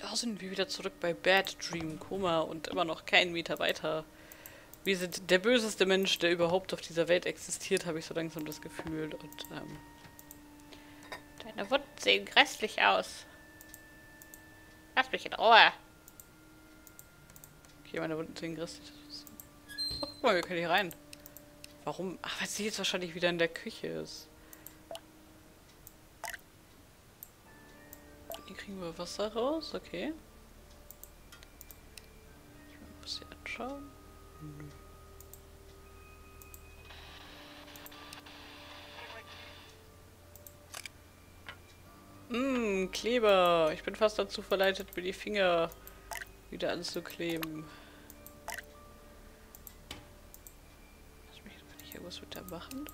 Da sind wir wieder zurück bei Bad Dream Koma und immer noch keinen Meter weiter. Wir sind der böseste Mensch, der überhaupt auf dieser Welt existiert, habe ich so langsam das Gefühl. Und deine Wunden sehen grässlich aus. Lass mich in Ruhe. Okay, meine Wunden sehen grässlich aus. Oh, guck mal, wir können hier rein. Warum? Ach, weil sie jetzt wahrscheinlich wieder in der Küche ist. Hier kriegen wir Wasser raus, okay. Ich muss hier anschauen. Kleber. Ich bin fast dazu verleitet, mir die Finger wieder anzukleben. Kann ich irgendwas mit der machen?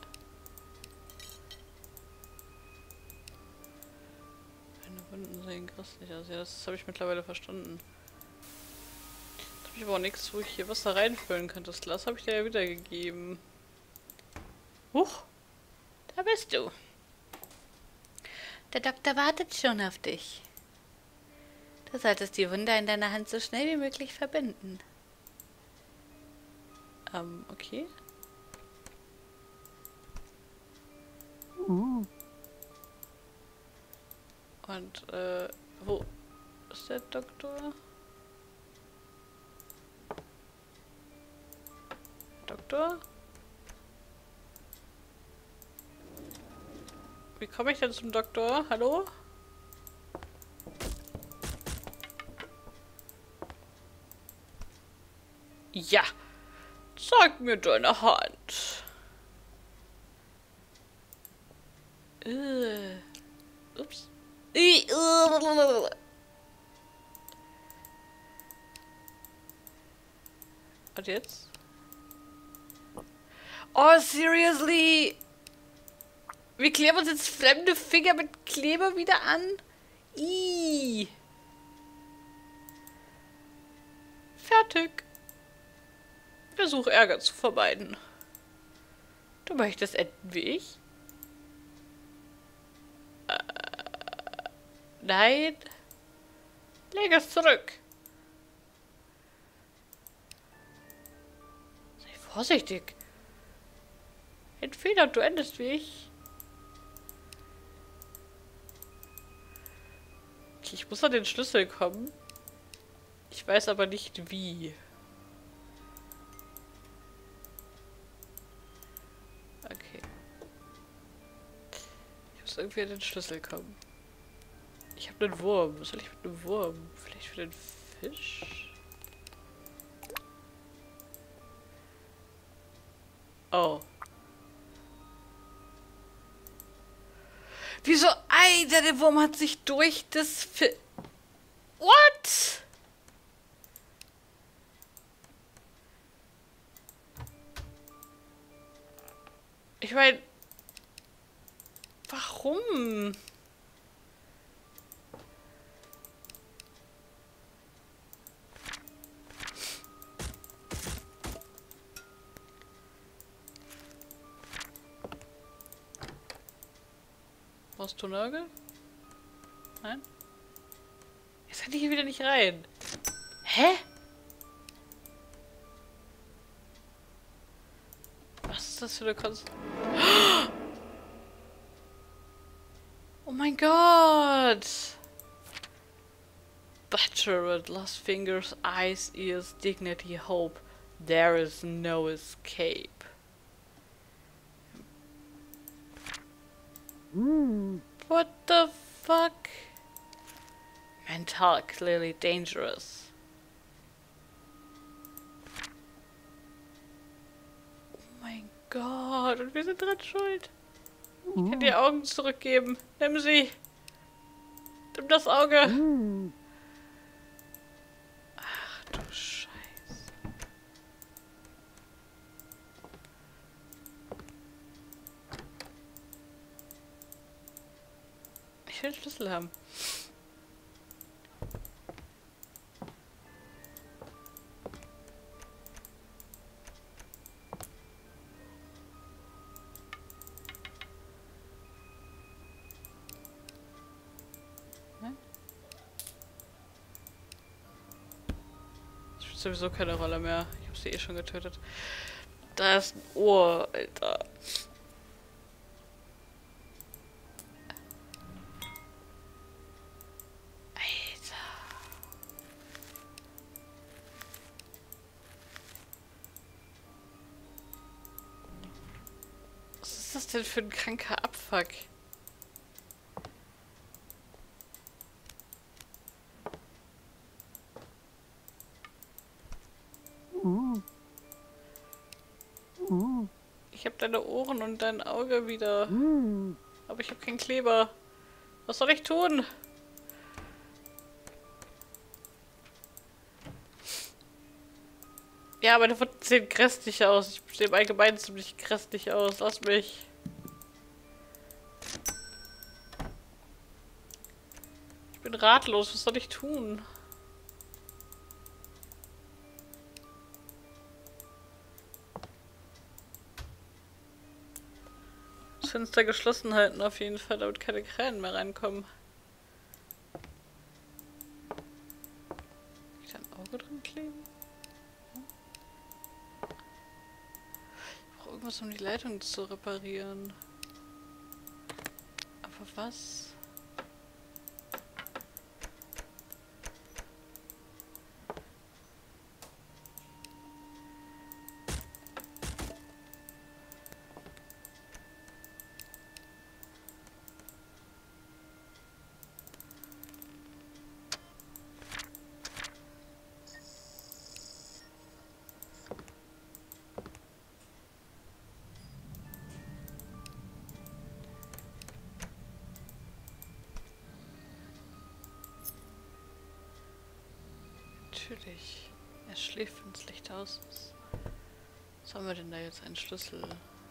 Meine Wunden sehen grässlich aus. Ja, das habe ich mittlerweile verstanden. Jetzt habe ich aber auch nichts, wo ich hier Wasser reinfüllen könnte. Das Glas habe ich dir ja wiedergegeben. Huch! Da bist du. Der Doktor wartet schon auf dich. Du solltest die Wunde in deiner Hand so schnell wie möglich verbinden. Okay. Und, wo ist der Doktor? Doktor? Wie komme ich denn zum Doktor? Hallo? Ja! Zeig mir deine Hand! Ups. Und jetzt? Oh, seriously? Wir kleben uns jetzt fremde Finger mit Kleber wieder an? Ih. Fertig. Versuch Ärger zu vermeiden. Du möchtest enden wie ich? Nein. Leg es zurück. Sei vorsichtig. Entweder du endest wie ich. Okay, ich muss an den Schlüssel kommen. Ich weiß aber nicht wie. Okay. Ich muss irgendwie an den Schlüssel kommen. Ich habe einen Wurm. Was soll ich mit einem Wurm? Vielleicht für den Fisch? Oh. Wieso? Alter, der Wurm hat sich durch das What? Ich meine... Warum? Brauchst du Nörgel? Nein? Jetzt kann ich hier wieder nicht rein. Hä? Was ist das für eine Konst... Oh mein Gott! Butchered, lost fingers, eyes, ears, dignity, hope. There is no escape. What the fuck? Mental, clearly dangerous. Oh mein Gott, und wir sind dran schuld. Ich kann die Augen zurückgeben. Nimm sie. Nimm das Auge. Ach du Scheiße. Ich will den Schlüssel haben. Nein? sowieso keine Rolle mehr. Ich habe sie eh schon getötet. Da ist ein Ohr, Alter. Was ist das denn für ein kranker Abfuck? Ich habe deine Ohren und dein Auge wieder. Aber ich habe keinen Kleber. Was soll ich tun? Ja, meine Wunden sehen grässlich aus. Ich sehe im Allgemeinen ziemlich grässlich aus. Lass mich. Ich bin ratlos. Was soll ich tun? Das Fenster geschlossen halten auf jeden Fall, damit keine Krähen mehr reinkommen. Kann ich da ein Auge drin kleben? Ich brauche irgendwas, um die Leitung zu reparieren. Aber was? Natürlich. Er schläft, wenn das Licht aus ist. Was haben wir denn da jetzt? Einen Schlüssel.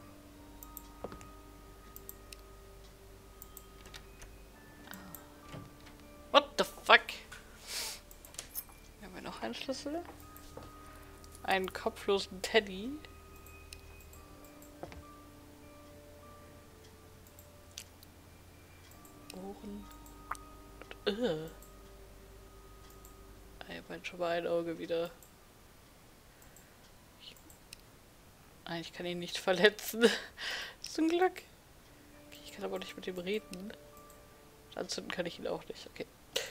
What the fuck? Haben wir noch einen Schlüssel? Einen kopflosen Teddy. Ohren. Ich habe schon mal ein Auge wieder. Nein, ich kann ihn nicht verletzen. Zum Glück. Okay, ich kann aber nicht mit ihm reden. Anzünden kann ich ihn auch nicht. Okay.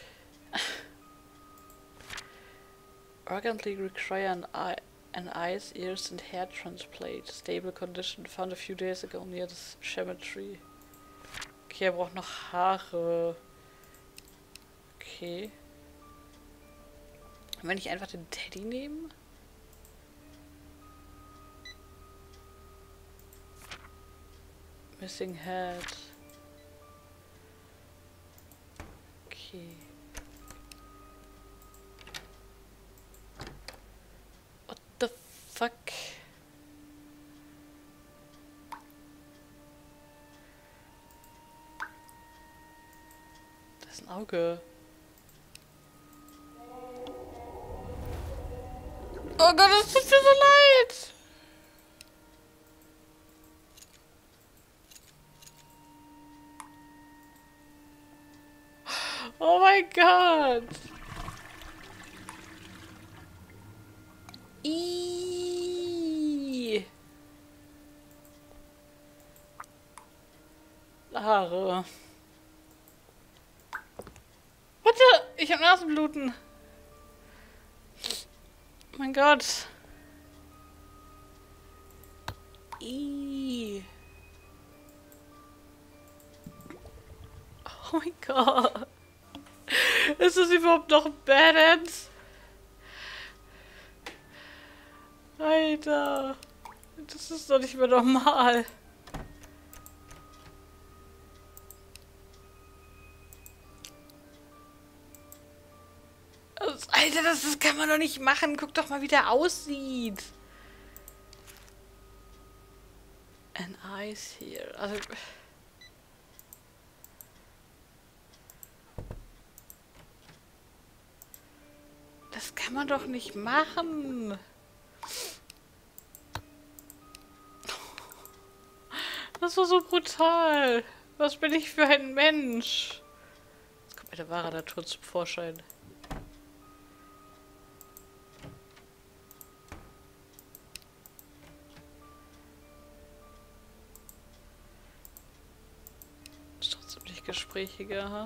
Urgently require an eyes, ears and hair transplant. Stable condition found a few days ago near the cemetery. Okay, er braucht noch Haare. Okay. Wenn ich einfach den Teddy nehme? Missing Head. Okay. What the fuck? Das ist ein Auge. Oh Gott, es tut mir so leid! Oh mein Gott! Ihhh. Haare. Warte! Ich hab Nasenbluten! Oh mein Gott! Ihhh. Oh mein Gott! Ist das überhaupt noch ein Badass? Alter! Das ist doch nicht mehr normal. Alter, das kann man doch nicht machen. Guck doch mal, wie der aussieht. An eyes here. Also... Das kann man doch nicht machen. Das war so brutal. Was bin ich für ein Mensch? Jetzt kommt meine wahre Natur zum Vorschein. gesprächiger, ha?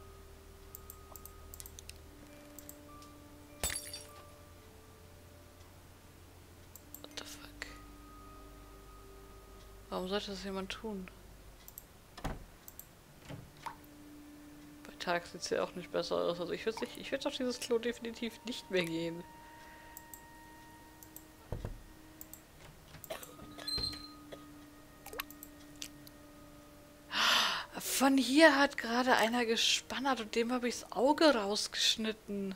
What the fuck? Warum sollte das jemand tun? Bei Tag sieht es ja auch nicht besser aus. Also ich würde auf dieses Klo definitiv nicht mehr gehen. Von hier hat gerade einer gespannert und dem habe ich das Auge rausgeschnitten.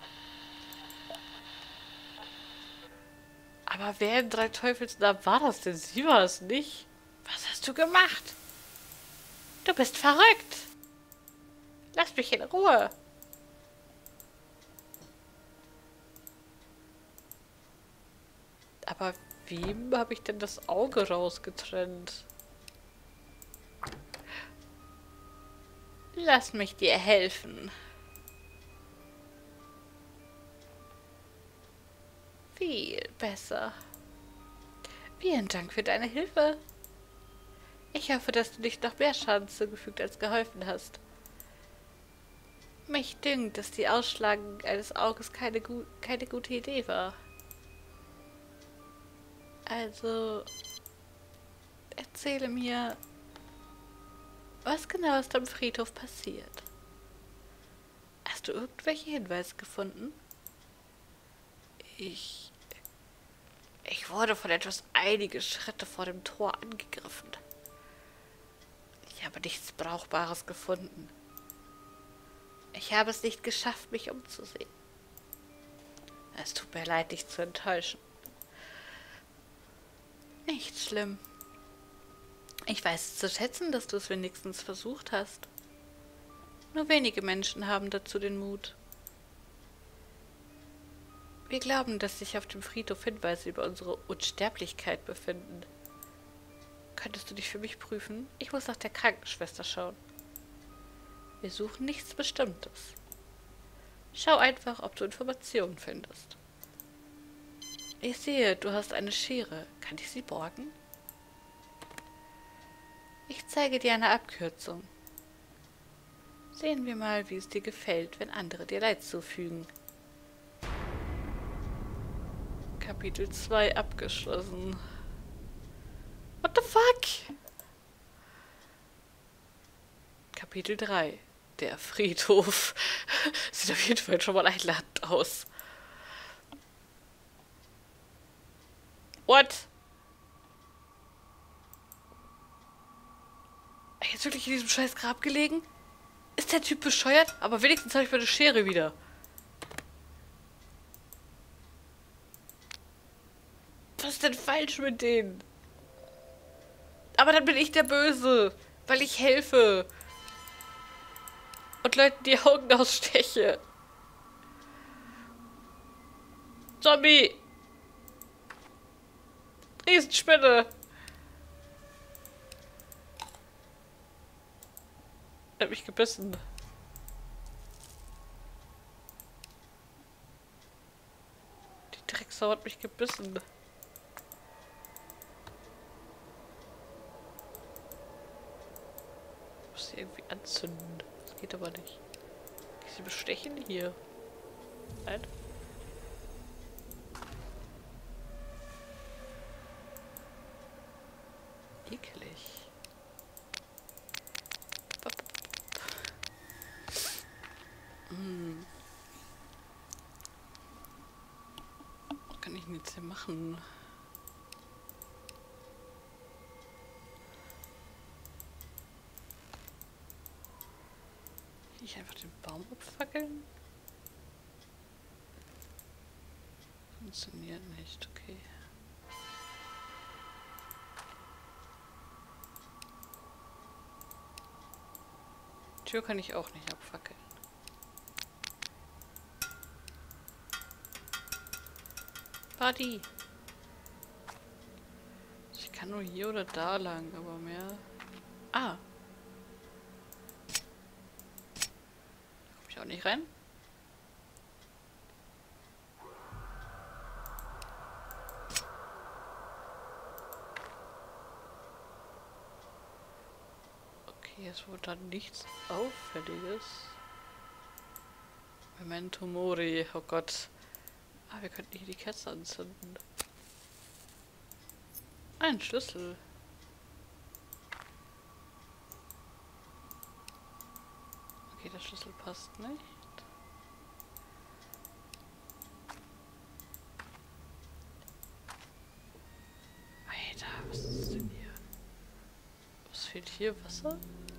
Aber wer in drei Teufelsnamen war das denn? Sie war es nicht. Was hast du gemacht? Du bist verrückt. Lass mich in Ruhe. Aber wem habe ich denn das Auge rausgetrennt? Lass mich dir helfen. Viel besser. Vielen Dank für deine Hilfe. Ich hoffe, dass du nicht noch mehr Schaden zugefügt als geholfen hast. Mich dünkt, dass die Ausschlagung eines Auges keine gute Idee war. Also, erzähle mir, was genau ist am Friedhof passiert? Hast du irgendwelche Hinweise gefunden? Ich wurde von etwas einige Schritte vor dem Tor angegriffen. Ich habe nichts Brauchbares gefunden. Ich habe es nicht geschafft, mich umzusehen. Es tut mir leid, dich zu enttäuschen. Nicht schlimm. Ich weiß es zu schätzen, dass du es wenigstens versucht hast. Nur wenige Menschen haben dazu den Mut. Wir glauben, dass sich auf dem Friedhof Hinweise über unsere Unsterblichkeit befinden. Könntest du dich für mich prüfen? Ich muss nach der Krankenschwester schauen. Wir suchen nichts Bestimmtes. Schau einfach, ob du Informationen findest. Ich sehe, du hast eine Schere. Kann ich sie borgen? Ich zeige dir eine Abkürzung. Sehen wir mal, wie es dir gefällt, wenn andere dir Leid zufügen. Kapitel 2 abgeschlossen. What the fuck? Kapitel 3. Der Friedhof. Sieht auf jeden Fall schon mal einladend aus. What? Jetzt wirklich in diesem scheiß Grab gelegen? Ist der Typ bescheuert? Aber wenigstens habe ich meine Schere wieder. Was ist denn falsch mit denen? Aber dann bin ich der Böse, weil ich helfe. Und Leuten die Augen aussteche. Zombie! Riesenspinne! Er hat mich gebissen. Die Drecksau hat mich gebissen. Ich muss sie irgendwie anzünden. Das geht aber nicht. Kann ich sie bestechen? Hier. Nein. Eklig. Was kann ich denn jetzt hier machen? Ich einfach den Baum abfackeln? Funktioniert nicht, okay. Tür kann ich auch nicht abfackeln. Buddy! Ich kann nur hier oder da lang, aber mehr... Ah! Da komme ich auch nicht rein. Hier ist wohl dann nichts Auffälliges. Memento Mori, oh Gott. Ah, wir könnten hier die Kerze anzünden. Ein Schlüssel. Okay, der Schlüssel passt nicht. Alter, was ist denn hier? Was fehlt hier? Wasser?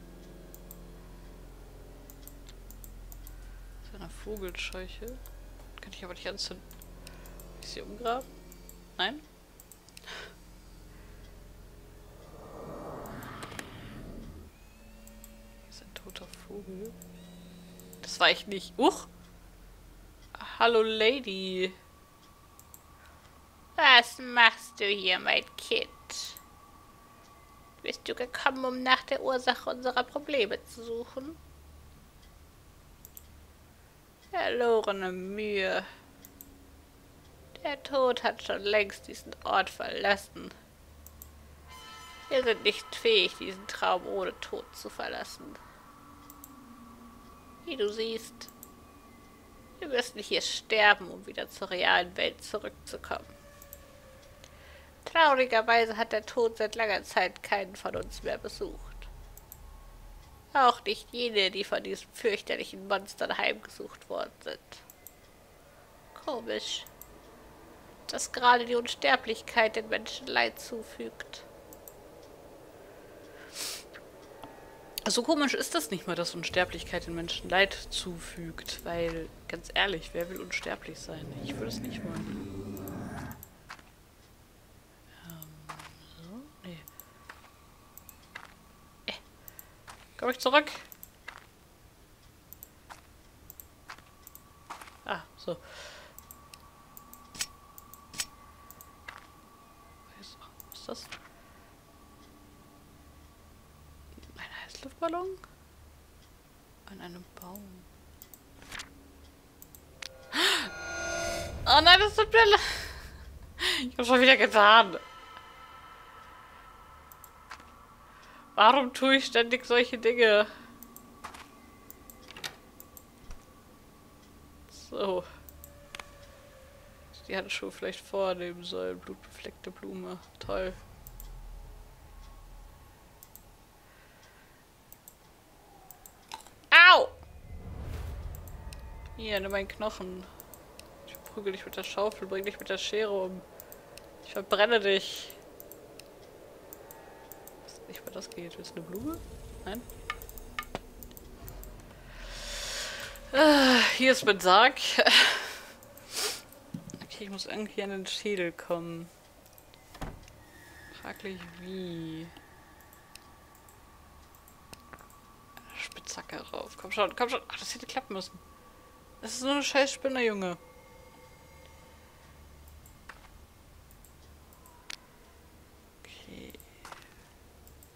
Das ist eine Vogelscheuche. Kann ich aber nicht anzünden. Kann ich sie umgraben? Nein? Hier ist ein toter Vogel. Das war ich nicht. Hallo Lady. Was machst du hier, mein Kind? Bist du gekommen, um nach der Ursache unserer Probleme zu suchen? Verlorene Mühe. Der Tod hat schon längst diesen Ort verlassen. Wir sind nicht fähig, diesen Traum ohne Tod zu verlassen. Wie du siehst, wir müssen hier sterben, um wieder zur realen Welt zurückzukommen. Traurigerweise hat der Tod seit langer Zeit keinen von uns mehr besucht. Auch nicht jene, die von diesen fürchterlichen Monstern heimgesucht worden sind. Komisch, dass gerade die Unsterblichkeit den Menschen Leid zufügt. So komisch ist das nicht mal, dass Unsterblichkeit den Menschen Leid zufügt. Weil, ganz ehrlich, wer will unsterblich sein? Ich würde es nicht wollen. So, nee. Komm ich zurück? Ah, so. Was ist das? Ein Heißluftballon? An einem Baum. Oh nein, das tut mir leid. Ich hab schon wieder getan. Warum tue ich ständig solche Dinge? So. Die Handschuhe vielleicht vornehmen sollen. Blutbefleckte Blume. Toll. Au! Hier, nimm meinen Knochen. Ich prügel dich mit der Schaufel, bring dich mit der Schere um. Ich verbrenne dich. Nicht mal das geht. Willst du eine Blume? Nein? Hier ist mein Sarg. Okay, ich muss irgendwie an den Schädel kommen. Fraglich wie. Spitzhacke rauf. Komm schon, komm schon. Ach, das hätte klappen müssen. Das ist nur eine scheiß Spinne, Junge. Okay.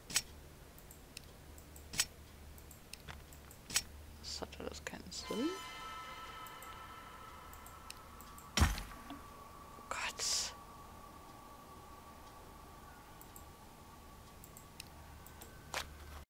Das hat alles keinen Sinn.